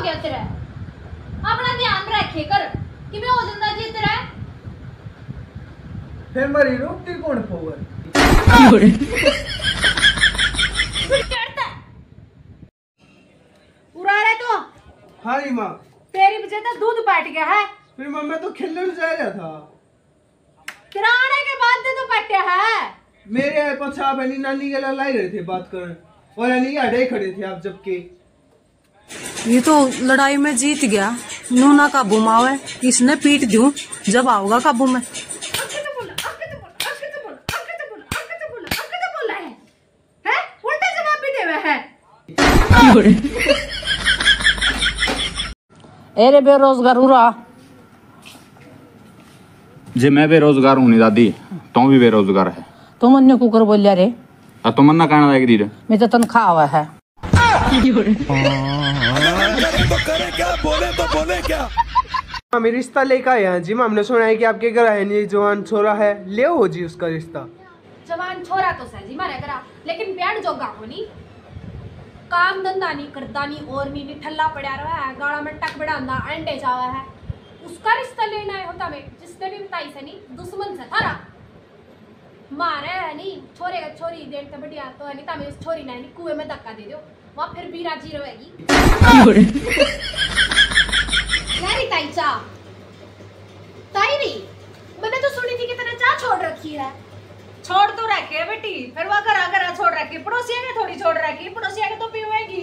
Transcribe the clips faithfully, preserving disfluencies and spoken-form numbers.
गया तेरा? अपना ध्यान रखे कर कि मैं हो जिंदा जी तेरा। फिर मरी रोटी कौन पोवर? उड़ा रहे तो? हाँ जी माँ। तेरी वजह से दूध पाट गया है। फिर माँ मैं तो खेलने में जा रहा था। तेरा आने के बाद दे तो पट्या है। मेरे पछा आप अपनी नानी के लाई रहे थे बात करने और यानी अड़े खड़े थे आप जबकि। ये तो लड़ाई में जीत गया। नूना काबू में आवे इसने पीट दूं जब आओगा काबू में। उल्टा जवाब भी देवे है। अरे बेरोजगार उरा जे मैं बेरोजगार हूँ नहीं दादी, तू भी बेरोजगार है। तुम अन्य कुकर बोलिया रे अब तुम मन्ना कहना लायक दीजिए मैं तो तनख्वाह आवा है। हमें रिश्ता लेकर आए हैं जी। माँ हमने सुना है कि आपके घर है नहीं जवान छोरा है, ले हो जी उसका रिश्ता। जवान छोरा तो सही मारे करा लेकिन ब्यान जोगा को नहीं, काम धंधा नहीं करता नहीं और नहीं ठल्ला पड़ा रहा है, गाड़ा में टक बढ़ांदा अंडे जावा है। उसका रिश्ता लेना है होता में जिसने भी बताई से नहीं दुश्मन से थारा मारे है नहीं छोरे का छोरी देर तो बढ़िया तो है नहीं तामे उस छोरी ना नहीं कुएं में धक्का दे दो वहां फिर भी राजी रहेगी। यारी ताई चा ताईरी मैंने तो सुनी थी कि तेने चा छोड़ रखी है। छोड़ तो रखे बेटी, फिर वो घर घर छोड़ रखी, पड़ोसिया ने थोड़ी छोड़ रखी, पड़ोसिया के तो पीवेगी।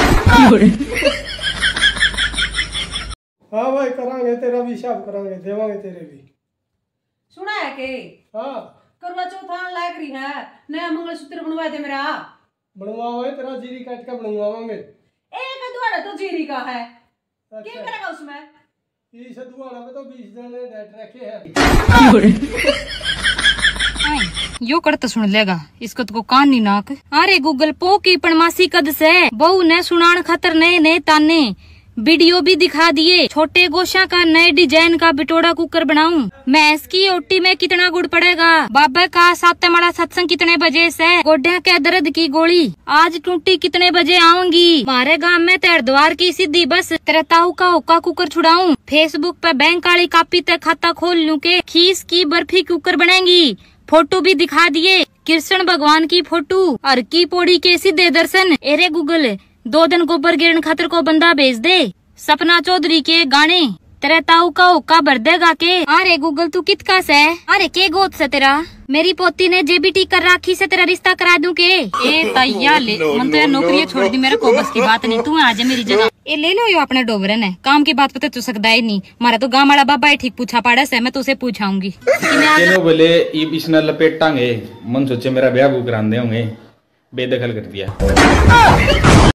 हाँ भाई करांगे, तेरा भी हिसाब करांगे, देवांगे तेरे भी। सुना है के हाँ करवा चौथ आने लग रही है, नया मंगलसूत्र बनवा दे मेरा। बनवावे तेरा जीरी काट के बनवावांगे। एक द्वारा तो जीरी का है। अच्छा। क्या करेगा उसमें? इस द्वारा में तो बीस जने डेट रखे हैं। यो कर तो सुन लेगा इसको तो कान नहीं नाक। अरे गूगल पो की पणमासी कद से बहू ने सुनान खातर नए नए ताने वीडियो भी दिखा दिए। छोटे गोशा का नए डिजाइन का बिटोड़ा कुकर बनाऊं मैं। इसकी ओटी में कितना गुड़ पड़ेगा? बाबा का साते माड़ा सत्संग कितने बजे से? गोड्या के दर्द की गोली आज टूटी कितने बजे आऊंगी? हमारे गांव में तेरद्वार की सीधी बस तरताऊ का हुक्का कुकर छुड़ाऊं। फेसबुक पे बैंक वाली कापी तक खाता खोल लूं के खीस की बर्फी कुकर बनेगी। फोटो भी दिखा दिए कृष्ण भगवान की फोटो और की पौड़ी के सीधे दर्शन। एरे गूगल दो दिन गोबर गिरन खातर को बंदा भेज दे। सपना चौधरी के गाने तेरे ताऊ का हुक्का भर देगा के। अरे गूगल तू कित का से? अरे के गोद से तेरा? मेरी पोती ने जेबीटी कर राखी से तेरा रिश्ता करा दूं के? ए तैया ले मन तो नौकरी छोड़ दी, मेरे को बस की बात नहीं। तू आ जा मेरी जगह। ए ले लो यो अपने डोबरन है काम की बात पता तू सकता ही नहीं। मारा तो गाँव वाला बाबा ठीक पूछा पाड़ा से, मैं तुझसे पूछाऊंगी। बोले इसने लपेटांगे मन सोचे मेरा ब्याह कराने होंगे, बेदखल कर दिया।